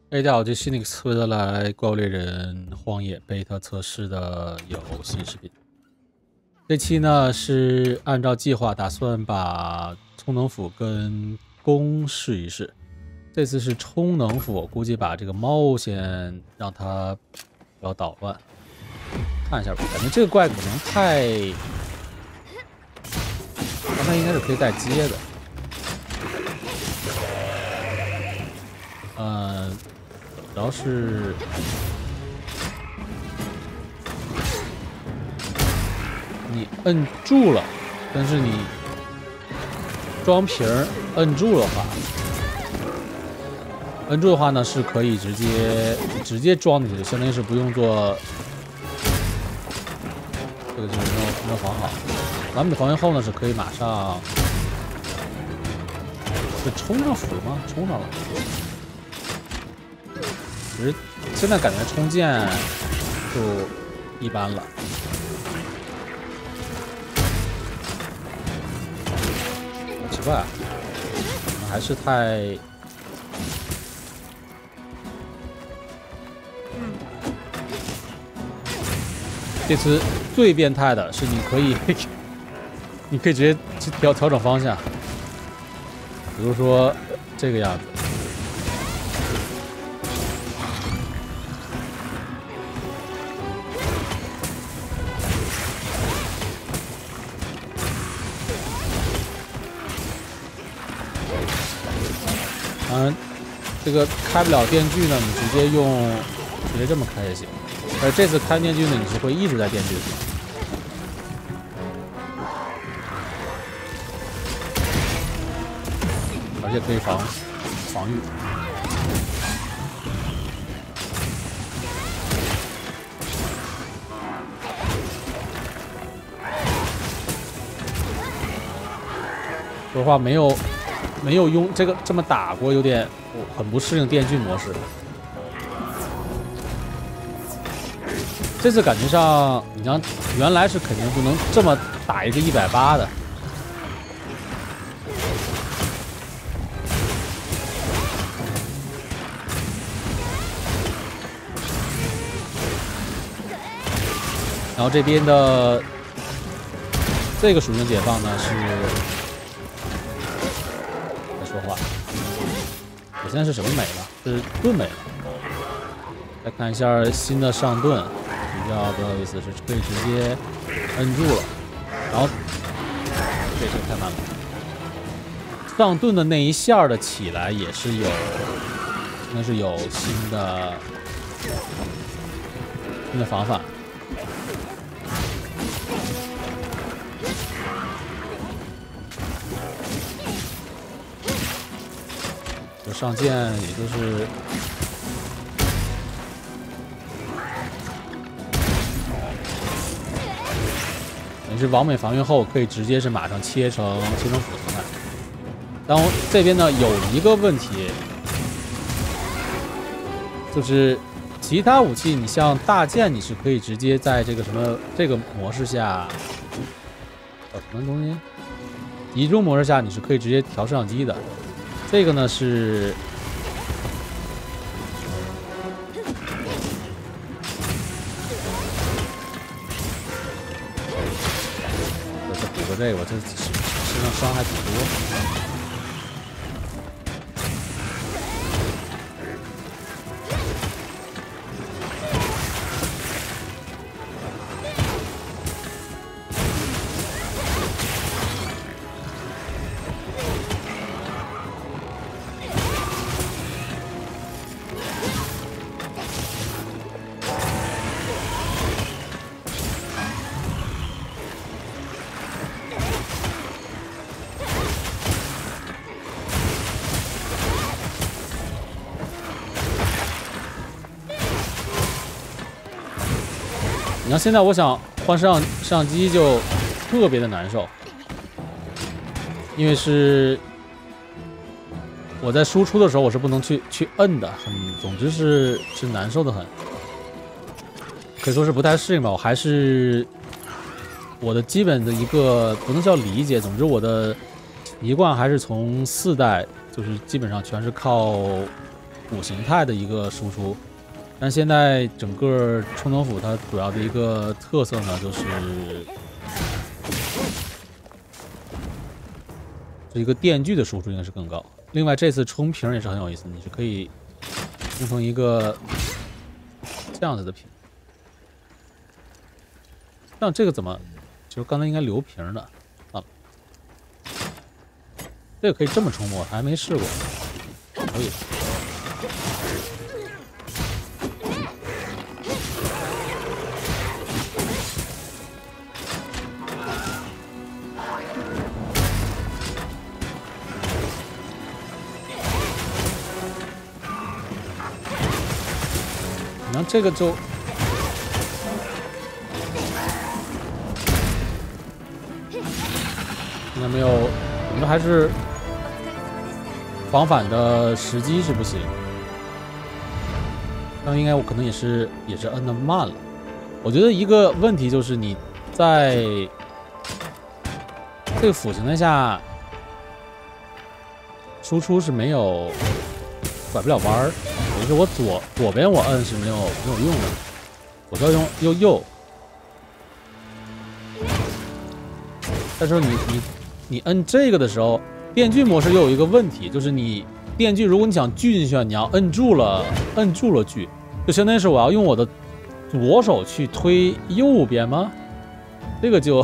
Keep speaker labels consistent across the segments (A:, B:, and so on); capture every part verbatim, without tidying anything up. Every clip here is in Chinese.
A: 大家好，这 Phoenix 为了来怪物猎人荒野 beta 测试的游戏视频。这期呢是按照计划打算把充能斧跟弓试一试。这次是充能斧，我估计把这个猫先让它不要捣乱。看一下吧，感觉这个怪可能太，刚才应该是可以带接的。呃。主要是你摁住了，但是你装瓶摁住的话，摁住的话呢是可以直接直接装进去，相当于是不用做这个就是没有没有防好。完美防御后呢是可以马上是冲上斧了吗？冲上了。只是现在感觉充剑就一般了，奇怪，可能还是太……这次最变态的是，你可以，你可以直接去调调整方向，比如说这个样子。嗯，这个开不了电锯呢，你直接用直接这么开也行。而这次开电锯呢，你是会一直在电锯上，而且可以防防御。说实话，没有。没有用这个这么打过，有点我很不适应电锯模式。这次感觉上，你像原来是肯定不能这么打一个一百八的。然后这边的这个属性解放呢是。说话，我现在是什么美了？是盾美了。再看一下新的上盾，比较不好意思，是可以直接摁住了，然后这这太慢了。上盾的那一下的起来也是有，应该是有新的新的防范。上剑也就是你是完美防御后，可以直接是马上切成切成斧形态。然后这边呢有一个问题，就是其他武器，你像大剑，你是可以直接在这个什么这个模式下，叫什么东西？集中模式下，你是可以直接调摄像机的。这个呢是，我再补个这个，我这身上伤还挺多。你看现在我想换摄像摄像机就特别的难受，因为是我在输出的时候我是不能去去摁的，很总之是是难受的很，可以说是不太适应吧。我还是我的基本的一个不能叫理解，总之我的习惯还是从四代就是基本上全是靠辅形态的一个输出。但现在整个冲能斧它主要的一个特色呢，就是这一个电锯的输出应该是更高。另外，这次冲瓶也是很有意思，你是可以冲成一个这样子的瓶。像这个怎么？就是刚才应该留瓶的啊，这个可以这么冲吗？我还没试过，可以。然后这个就。应该没有，我们还是往返的时机是不行。那应该我可能也是也是摁的慢了。我觉得一个问题就是你在这个辅形态下输出是没有拐不了弯儿，也就是我左左边我摁是没有没有用的，我就要用右右。但是你你。你摁这个的时候，电锯模式又有一个问题，就是你电锯，如果你想锯进去，你要摁住了，摁住了锯，就相当于是我要用我的左手去推右边吗？这个就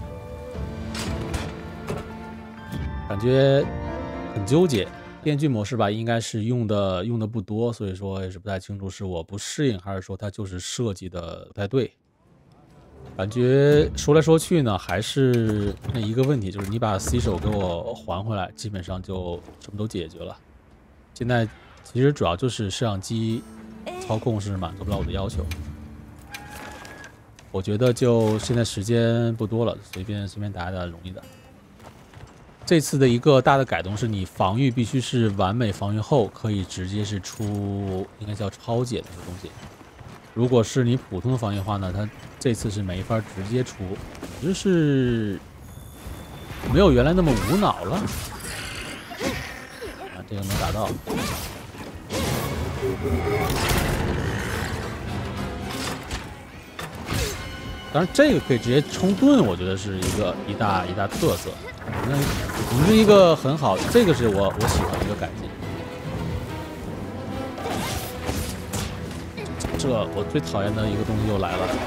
A: 感觉很纠结。电锯模式吧，应该是用的用的不多，所以说也是不太清楚是我不适应，还是说它就是设计的不太对。感觉说来说去呢，还是那一个问题，就是你把 C 手给我还回来，基本上就什么都解决了。现在其实主要就是摄像机操控是满足不了我的要求。我觉得就现在时间不多了，随便随便打一打容易的。这次的一个大的改动是你防御必须是完美防御后，可以直接是出应该叫超解的一个东西。如果是你普通的防御的话呢，它这次是没法直接出，就是没有原来那么无脑了。啊，这个能打到。当然，这个可以直接冲盾，我觉得是一个一大一大特色。那你是一个很好，这个是我我喜欢的一个改进。这我最讨厌的一个东西又来了。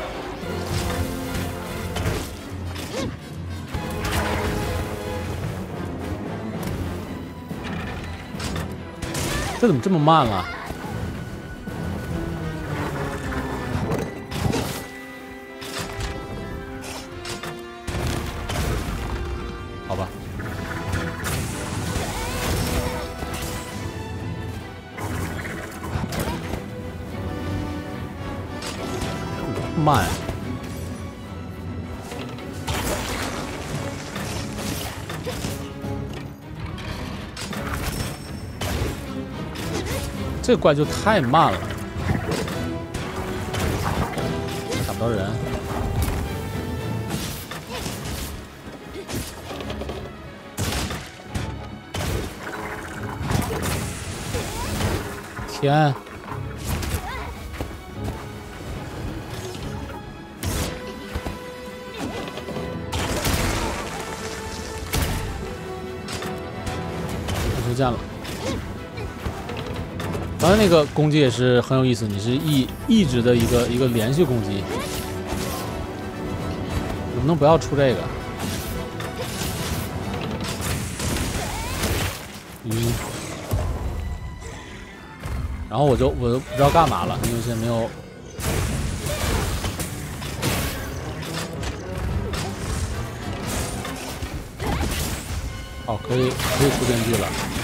A: 这怎么这么慢了？好吧。慢。这个怪就太慢了，打不到人。天！不出现了。刚才那个攻击也是很有意思，你是一一直的一个一个连续攻击，能不能不要出这个？晕。然后我就我就不知道干嘛了，因为现在没有。哦，可以可以出电锯了。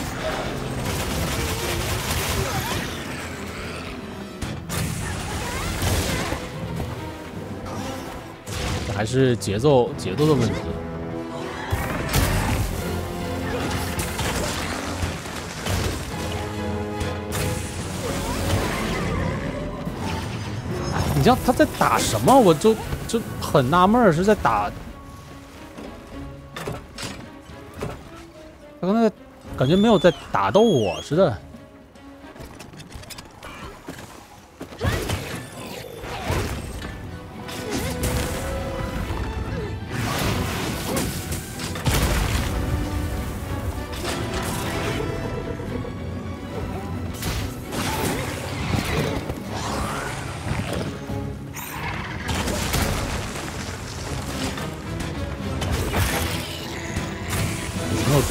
A: 还是节奏节奏的问题。你知道他在打什么？我就就很纳闷，是在打。他刚才感觉没有在打到我似的。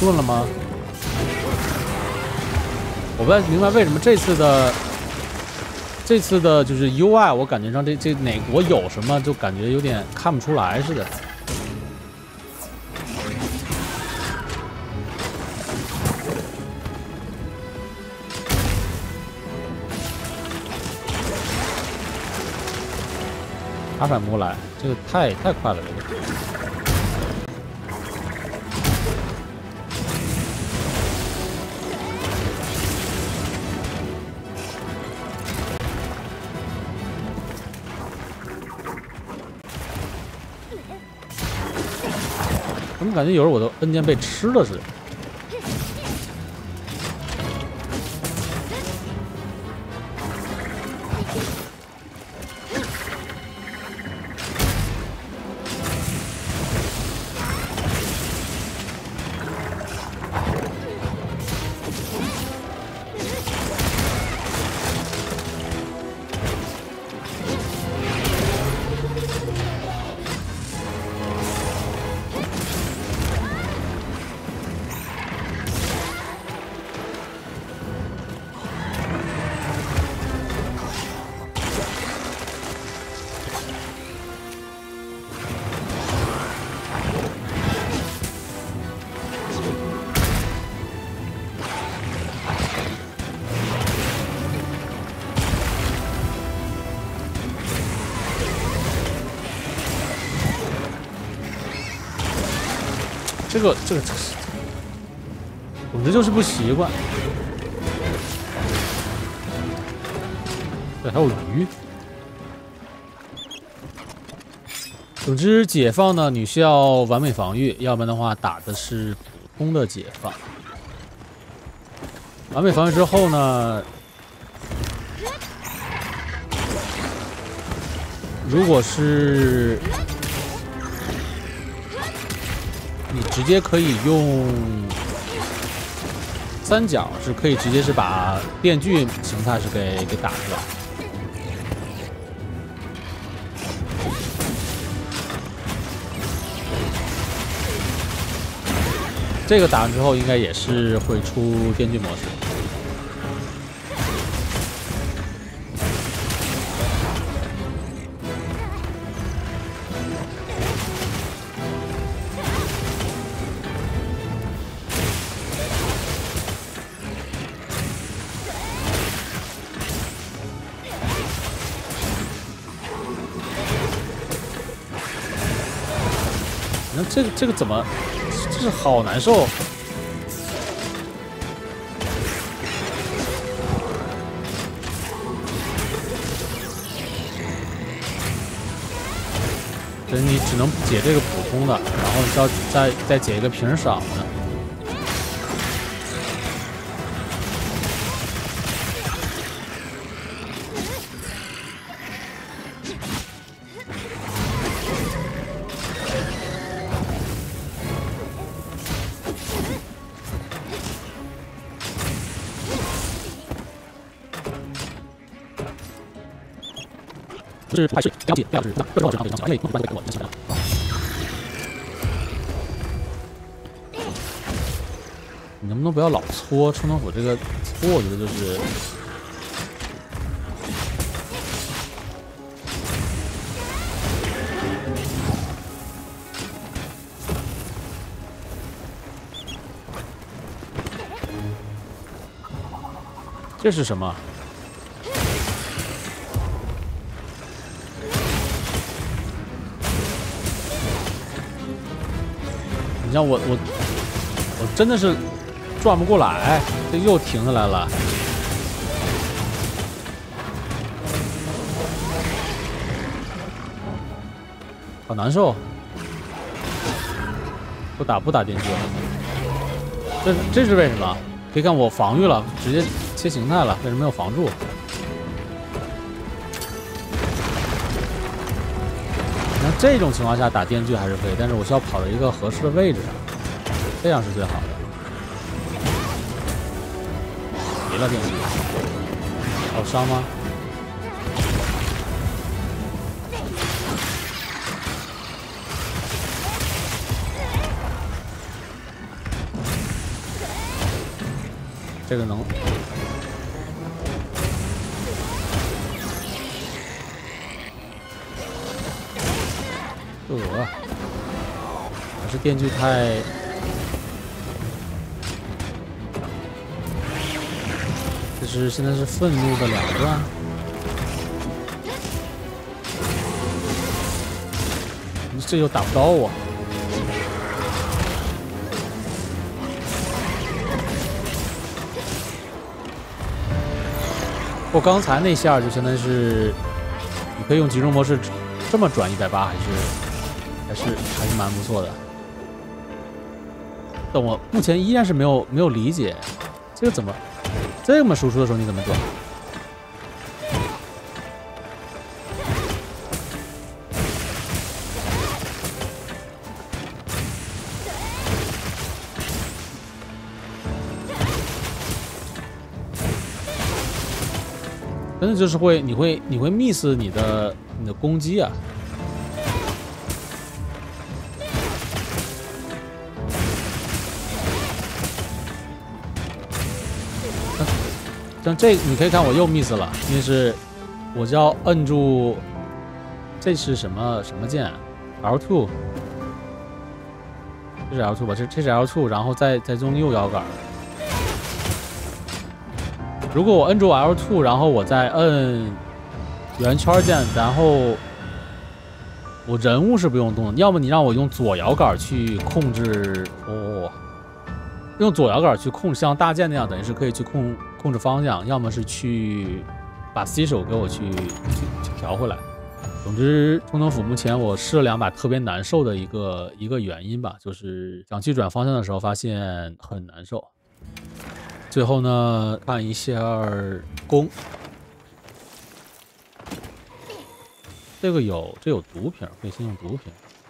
A: 盾了吗？我不太明白为什么这次的这次的就是 U I， 我感觉上这这哪国有什么，就感觉有点看不出来似的。阿反木来，这个太太快了，这个。 怎么感觉有时候我的摁键被吃了似的？这个这个，总之就是不习惯。对，还有鱼。总之，解放呢，你需要完美防御，要不然的话打的是普通的解放。完美防御之后呢，如果是 你直接可以用三角，是可以直接是把电锯形态是给给打出来。这个打完之后，应该也是会出电锯模式。 那这个这个怎么，这是好难受。所以你只能解这个普通的，然后要再再解一个平少的。 是还是了解了解那不知道是非常小，因为不管给我一起的。你能不能不要老搓冲能斧这个搓？我觉得就是这是什么？ 你像我我我真的是转不过来，这又停下来了。好难受。不打不打电锯了，这这是为什么？可以看我防御了，直接切形态了，为什么没有防住？ 那这种情况下打电锯还是可以，但是我需要跑到一个合适的位置上，这样是最好的。没了电锯，好伤吗？ 这个能。呃，还是电锯太。这是现在是愤怒的两段。这又打不到我。我刚才那下就相当于是，你可以用集中模式这么转一百八，还是还是还是蛮不错的。但我目前依然是没有没有理解，这个怎么这么输出的时候你怎么转？真的就是会，你会你会 miss 你的你的攻击啊！像这你可以看我又 miss 了，因为是我就要摁住，这是什么什么键 ？L 二，这是 L 二吧？这这是 L 二，然后再再用右摇杆。如果我摁住 L 二，然后我再摁圆圈键，然后我人物是不用动的。要么你让我用左摇杆去控制，哦，用左摇杆去控制，像大键那样，等于是可以去控控制方向；要么是去把 C 手给我去去去调回来。总之，冲能斧目前我试了两把特别难受的一个一个原因吧，就是想去转方向的时候发现很难受。最后呢，看一下弓，这个有这有毒瓶，可以先用毒瓶，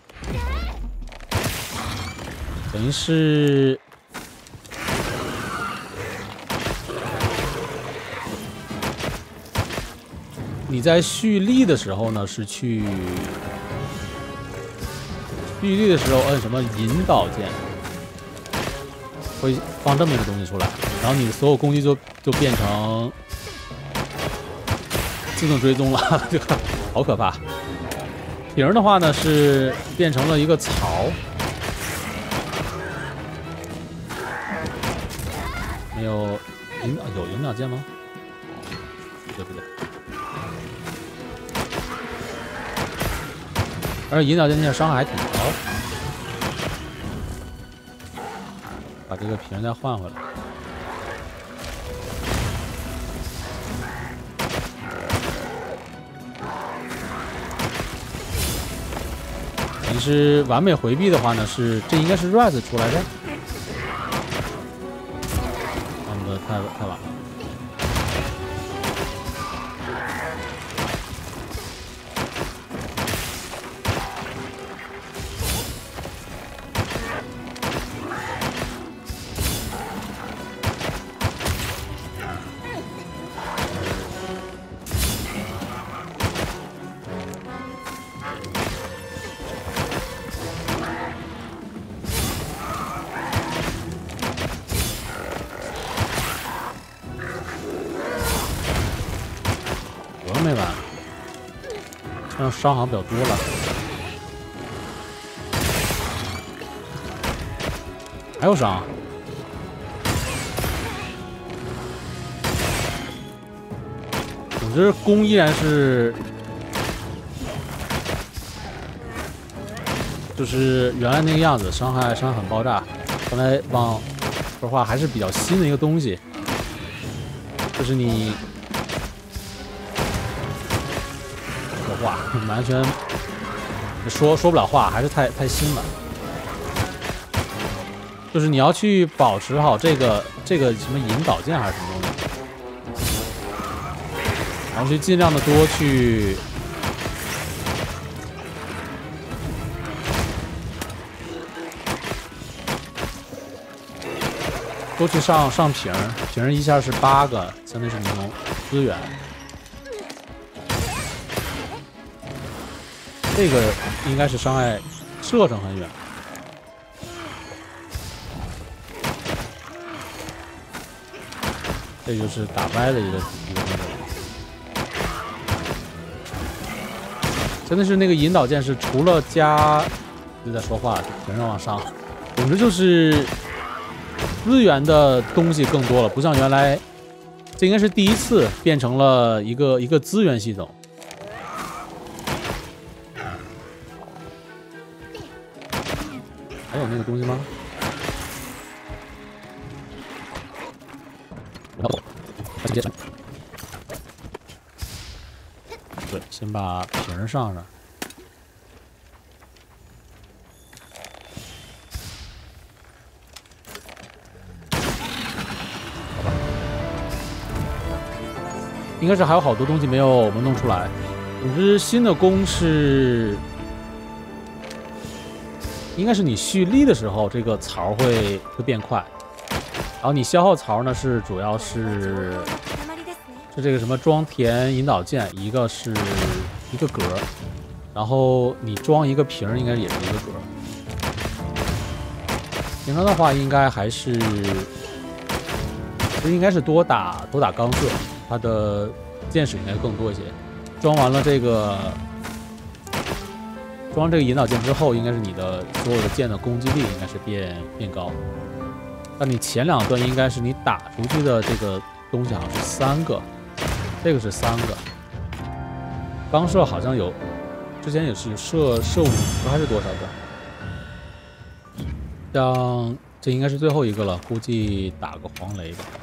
A: 等于是你在蓄力的时候呢，是去蓄力的时候摁什么引导键，会放这么一个东西出来。然后你的所有攻击就就变成自动追踪了，这个好可怕。瓶的话呢是变成了一个槽，没有引导有引导键吗？对不对？而且引导键现在伤害还挺高，把这个瓶再换回来。你是完美回避的话呢，是这应该是 rise 出来的，他们的太太晚了。没完，这样伤好像比较多了。还有伤，总之弓依然是，就是原来那个样子，伤害伤害很爆炸。刚才忘说话，还是比较新的一个东西，就是你。话完全说说不了话，还是太太新了。就是你要去保持好这个这个什么引导键还是什么东西，然后去尽量的多去多去上上瓶儿，瓶儿一下是八个，相当于是你能资源。这个应该是伤害射程很远。 这就是打歪的一个一个动作。真的是那个引导键是除了加，就在说话，人上往上，总之就是资源的东西更多了，不像原来，这应该是第一次变成了一个一个资源系统。还有那个东西吗？然后，直接上。对，先把瓶上上。好吧。应该是还有好多东西没有我们弄出来。总之，新的弓是。应该是你蓄力的时候，这个槽会会变快，然后你消耗槽呢是主要是是这个什么装填引导键，一个是一个格，然后你装一个瓶应该也是一个格。平常的话应该还是，其实应该是多打多打钢射，它的箭矢应该更多一些。装完了这个。装这个引导键之后，应该是你的所有的箭的攻击力应该是变变高。但你前两段应该是你打出去的这个东西好像是三个，这个是三个。钢射好像有，之前也是射射五个还是多少个？像这应该是最后一个了，估计打个黄雷吧。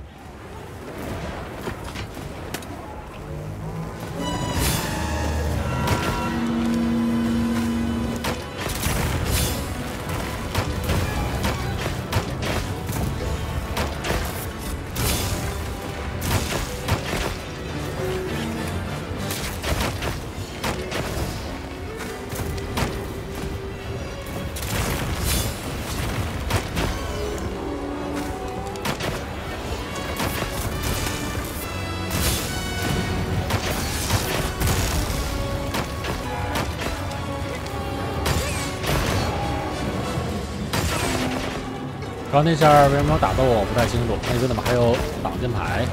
A: 刚那下为什么打到我不太清楚？那个怎么还有挡箭牌？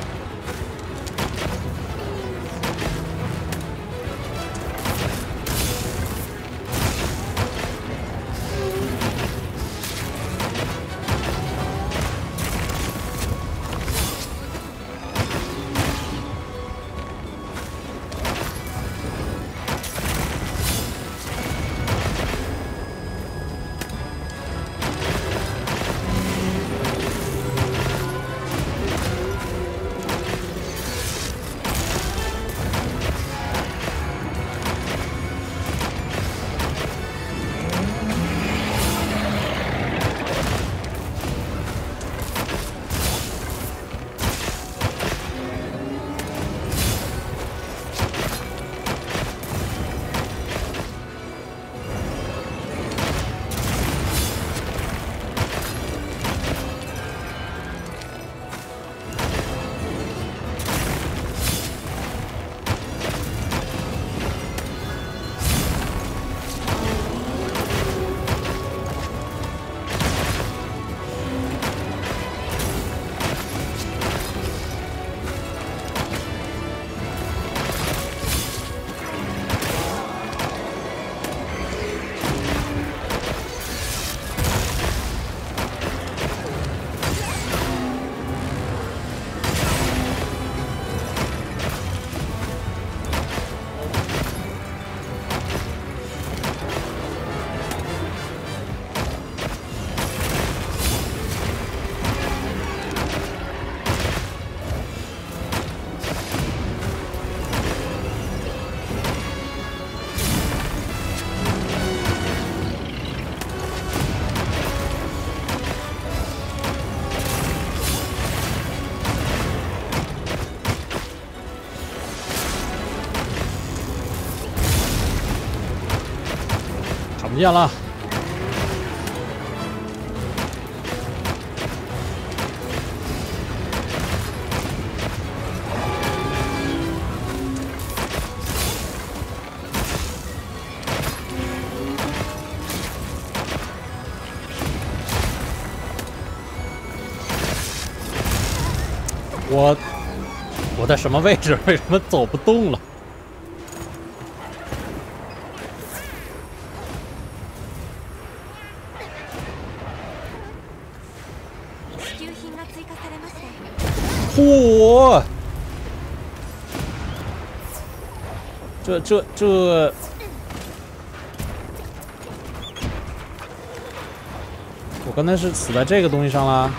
A: 看不见了。 我我在什么位置？为什么走不动了？嚯！这这这！我刚才是死在这个东西上啦。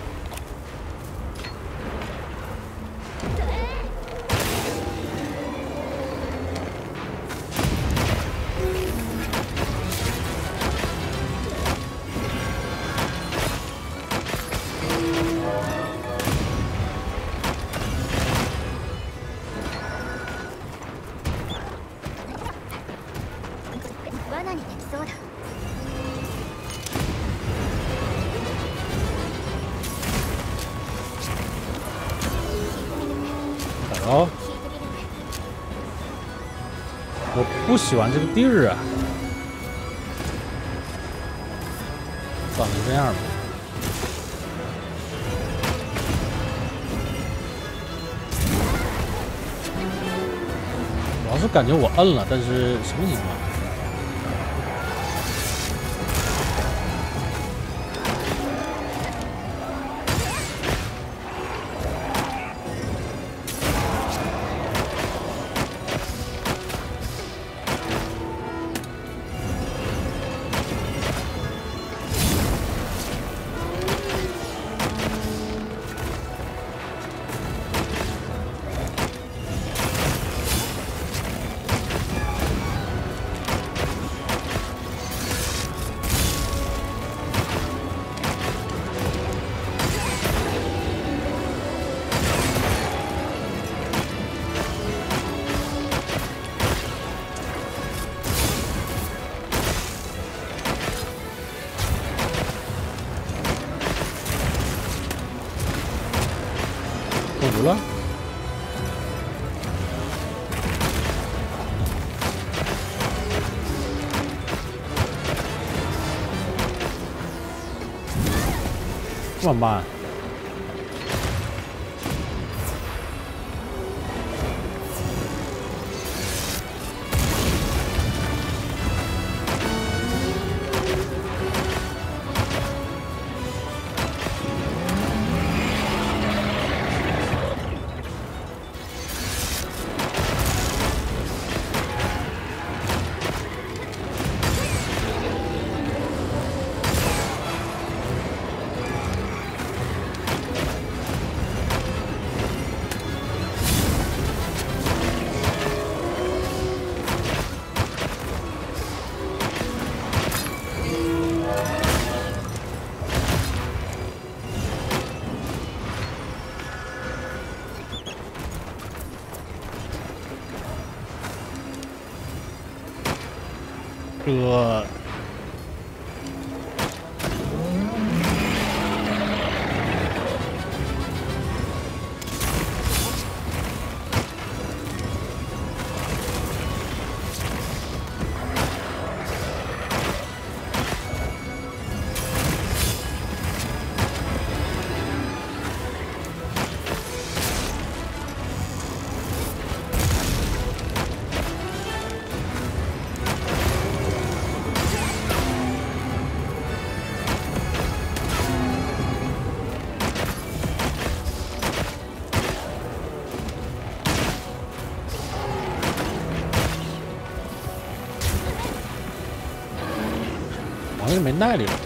A: 哦，我不喜欢这个地儿啊，算了，这样吧。我要是感觉我摁了，但是什么情况？中毒了？这么慢？这好像没耐力了。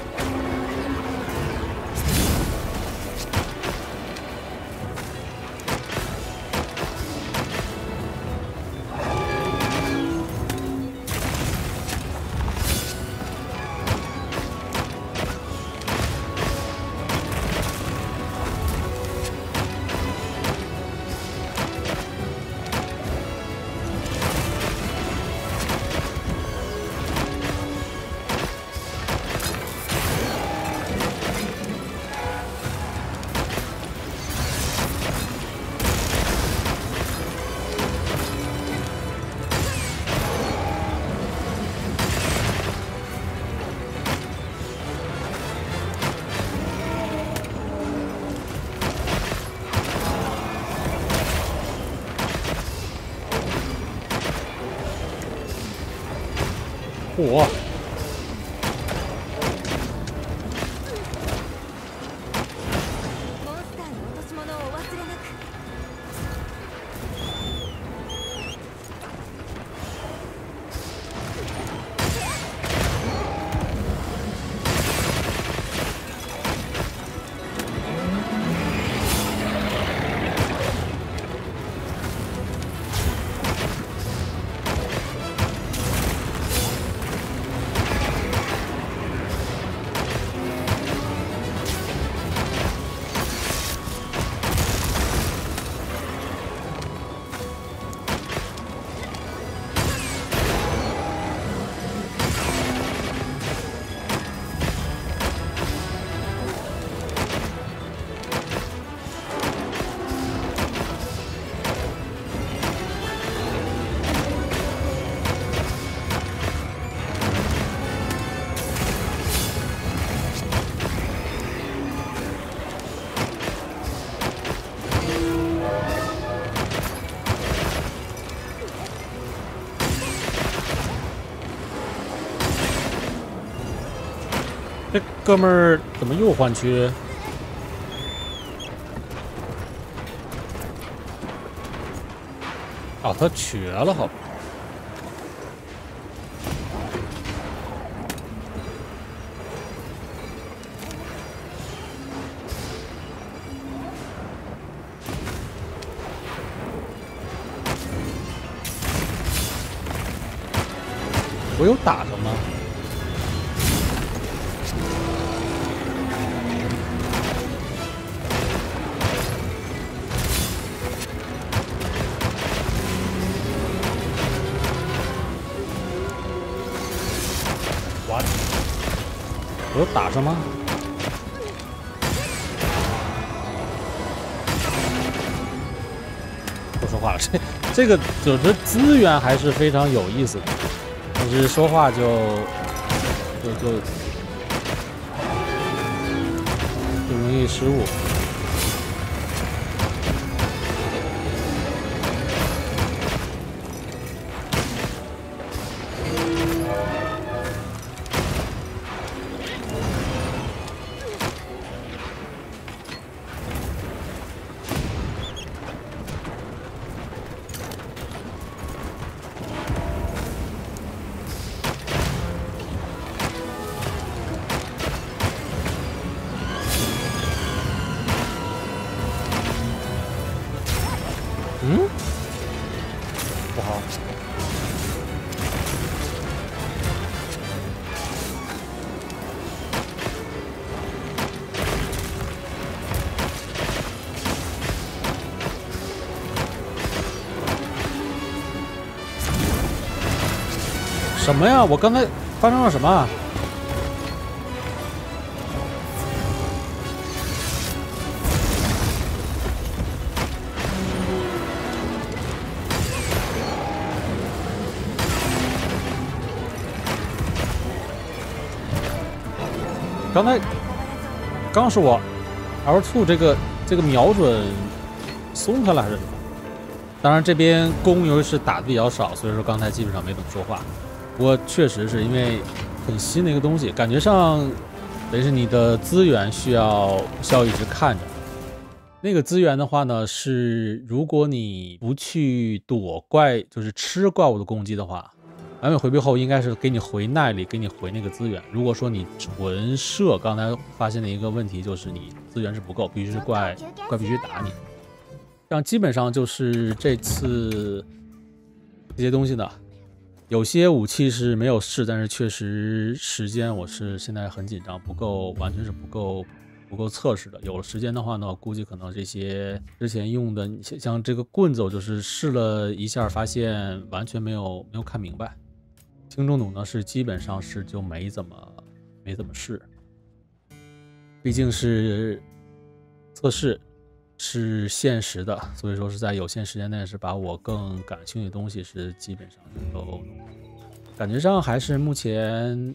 A: 嚯！这哥们儿怎么又换区？哦，他瘸了，好吧。我有打他吗？我有打上吗？不说话了，这这个组织资源还是非常有意思的，但是说话就就就就容易失误。嗯，不好。什么呀？我刚才发生了什么？刚才刚是我 L 二这个这个瞄准松开了还是什么？当然这边弓由于是打的比较少，所以说刚才基本上没怎么说话。不过确实是因为很新的一个东西，感觉上等于是你的资源需要需要一直看着。那个资源的话呢，是如果你不去躲怪，就是吃怪物的攻击的话。完美回避后应该是给你回耐力，给你回那个资源。如果说你纯射，刚才发现的一个问题就是你资源是不够，必须是怪怪必须打你。这样基本上就是这次这些东西呢，有些武器是没有试，但是确实时间我是现在很紧张，不够，完全是不够不够测试的。有了时间的话呢，我估计可能这些之前用的像这个棍子，我就是试了一下，发现完全没有没有看明白。轻重弩呢是基本上是就没怎么没怎么试，毕竟是测试是限时的，所以说是在有限时间内是把我更感兴趣的东西是基本上都感觉上还是目前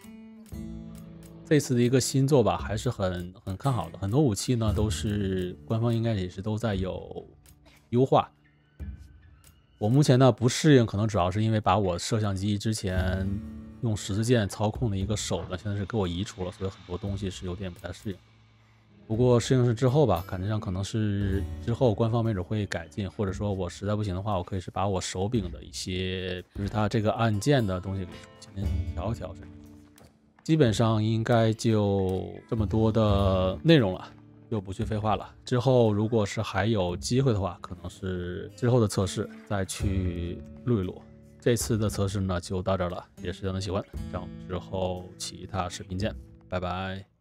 A: 这次的一个新作吧，还是很很看好的。很多武器呢都是官方应该也是都在有优化。我目前呢不适应，可能主要是因为把我摄像机之前用十字键操控的一个手呢，现在是给我移除了，所以很多东西是有点不太适应。不过适应是之后吧，感觉上可能是之后官方没准会改进，或者说我实在不行的话，我可以是把我手柄的一些，就是它这个按键的东西给重新调一调。基本上应该就这么多的内容了，就不去废话了。之后如果是还有机会的话，可能是之后的测试再去录一录。这次的测试呢就到这儿了，也是希望你喜欢，让我们之后其他视频见，拜拜。